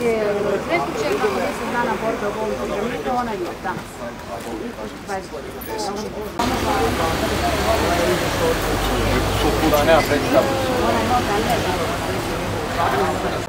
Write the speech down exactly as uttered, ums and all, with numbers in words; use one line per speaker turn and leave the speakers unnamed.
Pretuče, kako deset dana borbe u ovom programu, ona je danas. dvadeset godina.
Da, nema predstavu.
Ona je nota, ne znam.